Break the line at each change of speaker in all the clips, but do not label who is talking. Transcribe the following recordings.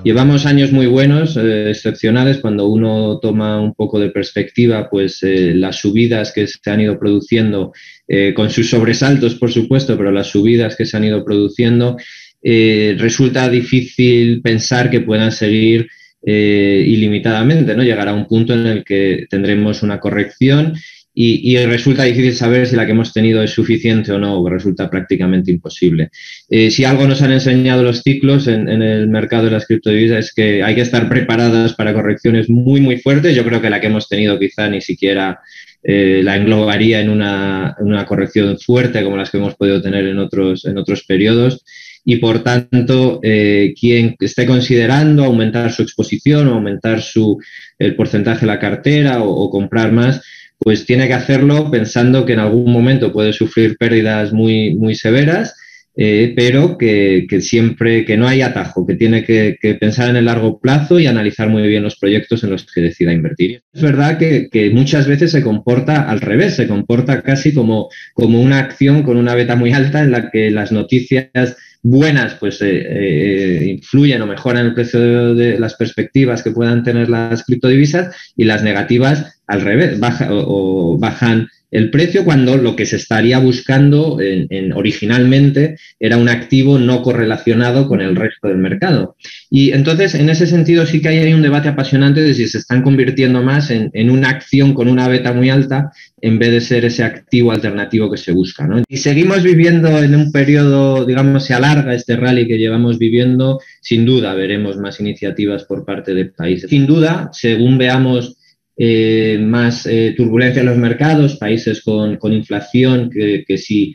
Llevamos años muy buenos, excepcionales, cuando uno toma un poco de perspectiva, pues las subidas que se han ido produciendo, con sus sobresaltos, por supuesto, pero las subidas que se han ido produciendo, resulta difícil pensar que puedan seguir ilimitadamente, ¿no? Llegará un punto en el que tendremos una corrección y resulta difícil saber si la que hemos tenido es suficiente o no, resulta prácticamente imposible. Si algo nos han enseñado los ciclos en el mercado de las criptodivisas es que hay que estar preparadas para correcciones muy, muy fuertes. Yo creo que la que hemos tenido quizá ni siquiera la englobaría en una corrección fuerte como las que hemos podido tener en otros periodos. Y por tanto, quien esté considerando aumentar su exposición o aumentar el porcentaje de la cartera o comprar más, pues tiene que hacerlo pensando que en algún momento puede sufrir pérdidas muy, muy severas, pero que siempre, que no hay atajo, que tiene que pensar en el largo plazo y analizar muy bien los proyectos en los que decida invertir. Es verdad que muchas veces se comporta al revés, se comporta casi como una acción con una beta muy alta en la que las noticias buenas pues influyen o mejoran el precio de las perspectivas que puedan tener las criptodivisas, y las negativas al revés, bajan el precio, cuando lo que se estaría buscando originalmente era un activo no correlacionado con el resto del mercado. Y entonces, en ese sentido, sí que hay un debate apasionante de si se están convirtiendo más en una acción con una beta muy alta en vez de ser ese activo alternativo que se busca, ¿no? Y seguimos viviendo en un periodo, digamos, se alarga este rally que llevamos viviendo, sin duda veremos más iniciativas por parte de países. Sin duda, según veamos más turbulencia en los mercados, países con inflación que si,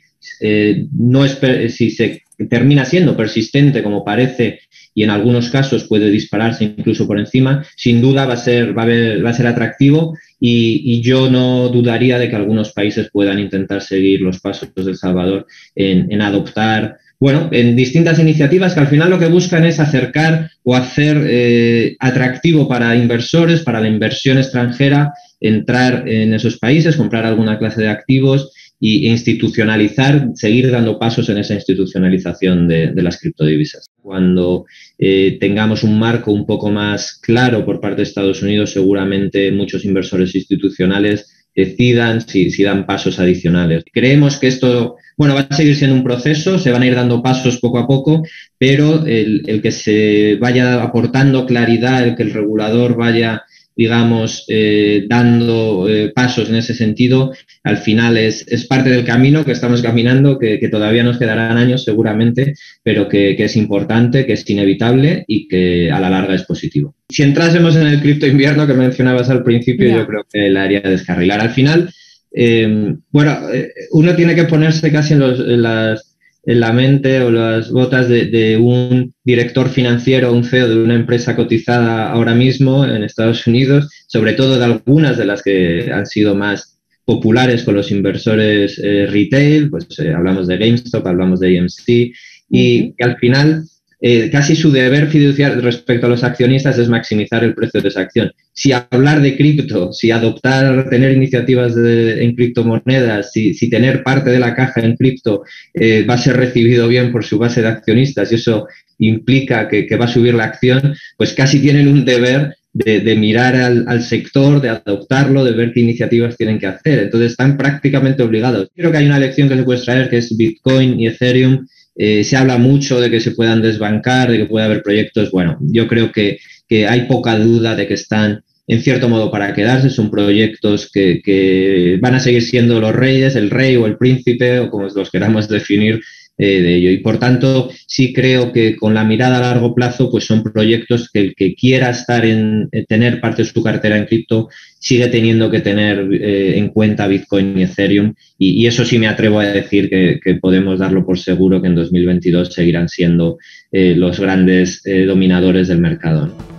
si se termina siendo persistente como parece, y en algunos casos puede dispararse incluso por encima, sin duda va a ser atractivo, y yo no dudaría de que algunos países puedan intentar seguir los pasos de El Salvador en adoptar, bueno, en distintas iniciativas que al final lo que buscan es acercar o hacer atractivo para inversores, para la inversión extranjera, entrar en esos países, comprar alguna clase de activos e institucionalizar, seguir dando pasos en esa institucionalización de las criptodivisas. Cuando tengamos un marco un poco más claro por parte de Estados Unidos, seguramente muchos inversores institucionales decidan si dan pasos adicionales. Creemos que esto, bueno, va a seguir siendo un proceso, se van a ir dando pasos poco a poco, pero el que se vaya aportando claridad, el que el regulador vaya, digamos, dando pasos en ese sentido, al final es parte del camino que estamos caminando, que todavía nos quedarán años seguramente, pero que es importante, que es inevitable y que a la larga es positivo. Si entrásemos en el cripto invierno que mencionabas al principio, yo creo que la haría descarrilar. Al final, uno tiene que ponerse casi en la mente o las botas de un director financiero, un CEO de una empresa cotizada ahora mismo en Estados Unidos, sobre todo de algunas de las que han sido más populares con los inversores retail, pues hablamos de GameStop, hablamos de AMC, y que al final casi su deber fiduciario respecto a los accionistas es maximizar el precio de esa acción. Si hablar de cripto, si tener iniciativas en criptomonedas, si tener parte de la caja en cripto va a ser recibido bien por su base de accionistas, y eso implica que va a subir la acción, pues casi tienen un deber de mirar al sector, de adoptarlo, de ver qué iniciativas tienen que hacer. Entonces están prácticamente obligados. Creo que hay una lección que se puede extraer, que es Bitcoin y Ethereum. Se habla mucho de que se puedan desbancar, de que puede haber proyectos. Bueno, yo creo que hay poca duda de que están en cierto modo para quedarse. Son proyectos que van a seguir siendo los reyes, el rey o el príncipe, o como los queramos definir, de ello. Y por tanto, sí creo que con la mirada a largo plazo, pues son proyectos que el que quiera tener parte de su cartera en cripto sigue teniendo que tener en cuenta Bitcoin y Ethereum, y eso sí me atrevo a decir que podemos darlo por seguro que en 2022 seguirán siendo los grandes dominadores del mercado, ¿no?